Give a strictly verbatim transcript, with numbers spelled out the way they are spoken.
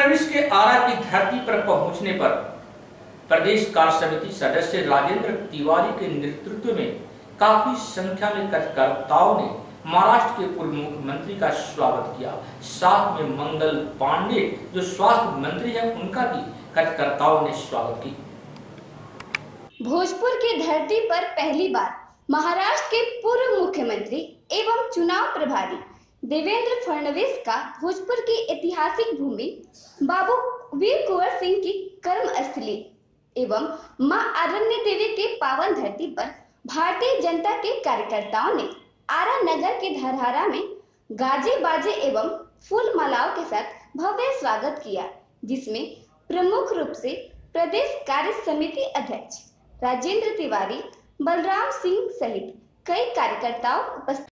फडणवीस के आरा की धरती पर पहुंचने पर प्रदेश कार्य समिति सदस्य राजेंद्र तिवारी के नेतृत्व में काफी संख्या में कार्यकर्ताओं ने महाराष्ट्र के पूर्व मुख्यमंत्री का स्वागत किया। साथ में मंगल पांडे जो स्वास्थ्य मंत्री हैं उनका भी कार्यकर्ताओं ने स्वागत किया। भोजपुर की धरती पर पहली बार महाराष्ट्र के पूर्व मुख्यमंत्री एवं चुनाव प्रभारी देवेंद्र फडणवीस का भोजपुर की ऐतिहासिक भूमि बाबू वीर कुंवर सिंह की कर्मस्थली एवं मां आरण्य देवी के पावन धरती पर भारतीय जनता के कार्यकर्ताओं ने आरा नगर के धरहरा में गाजे बाजे एवं फूल मालाओं के साथ भव्य स्वागत किया, जिसमें प्रमुख रूप से प्रदेश कार्य समिति अध्यक्ष राजेंद्र तिवारी, बलराम सिंह सहित कई कार्यकर्ताओं उपस्थित